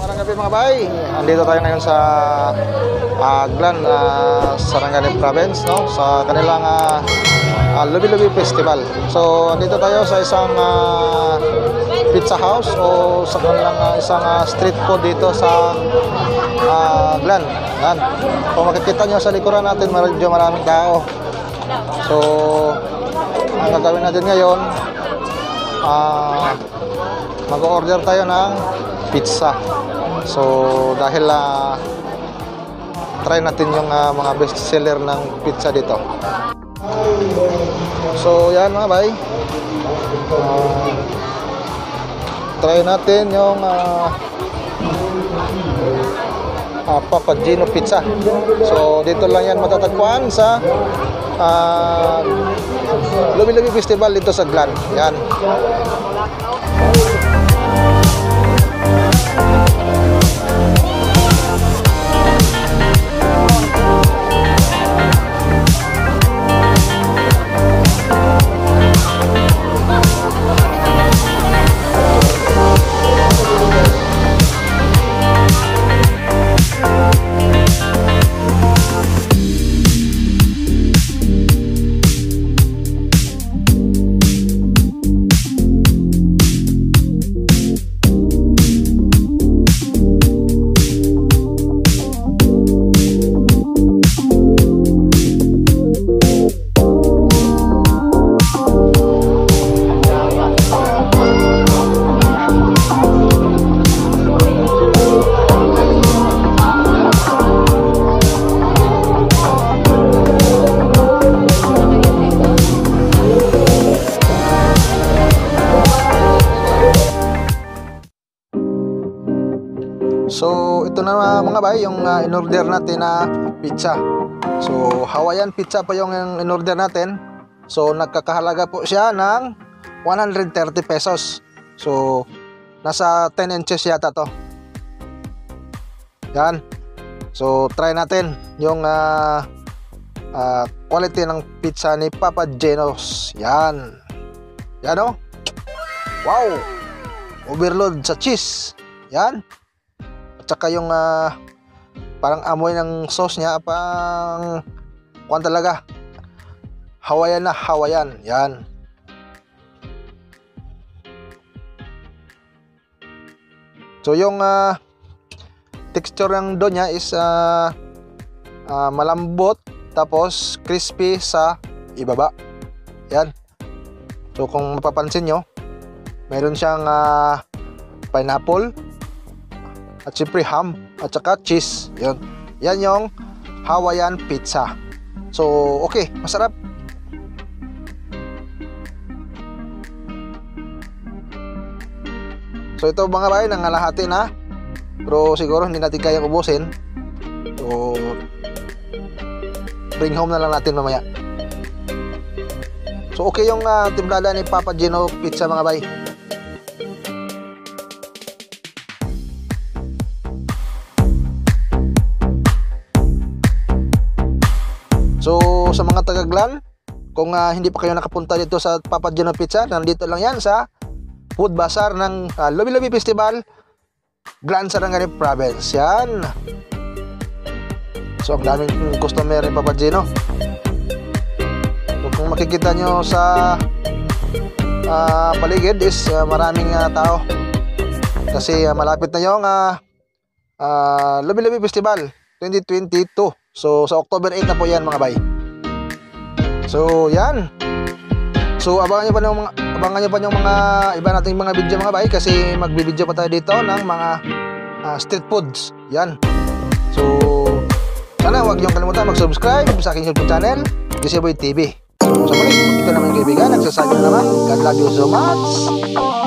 Magandang gabi mga bay. Andito tayo ngayon sa Aglan, Sarangani Province, no? Sa kanilang Lubi-Lubi Festival. So, andito tayo sa isang pizza house o sa kanilang isang street food dito sa Aglan. Yan. Kung makikita nyo sa likuran natin, medyo maraming tao. So, ang gagawin natin ngayon, mag-order tayo ng pizza. So dahil try natin yung mga best seller ng pizza dito. So yan mga bay, try natin yung Papa Gino Pizza. So dito lang yan matatagpuan sa Lubi-Lubi Festival dito sa Aglan. Yan. So ito na mga bay yung in-order natin na pizza. So Hawaiian pizza pa yung in-order natin. So nagkakahalaga po siya ng 130 pesos. So nasa 10 inches yata to. Yan. So try natin yung quality ng pizza ni Papa Gino's. Yan. Yan o. Wow. Overload sa cheese. Yan. Tsaka yung parang amoy ng sauce niya pang kuwan talaga, Hawaiian na Hawaiian. Yan. So yung texture ng dough niya is malambot tapos crispy sa ibaba. Yan. So kung mapapansin nyo, mayroon siyang pineapple at siyempre ham at saka cheese. Yun. Yan yung Hawaiian pizza. So okay, masarap. So ito mga bay, nangalahati na. Pero siguro hindi natin kayang ubusin. So bring home na lang natin mamaya. So okay yung timplada ni Papa Gino Pizza mga bay. So sa mga taga-Aglan, kung hindi pa kayo nakapunta dito sa Papa Gino Pizza, nandito lang yan sa Food Bazaar ng Lubi-Lubi Festival, Aglan, Sarangani Province. Yan. So ang daming customer ni Papa Gino. So kung makikita nyo sa paligid is maraming tao. Kasi malapit na yung Lubi-Lubi Festival 2022. So sa October 8 na po yan mga bay. So yan. So abangan nyo pa yung mga iba nating mga video mga bay, kasi magbibideo pa tayo dito ng mga street foods. Yan. So sana huwag niyong kalimutan mag-subscribe sa aking YouTube channel, Giseboy TV. So sa muli, ito naman yung kaibigan, nagsasabi na naman, God love you so much.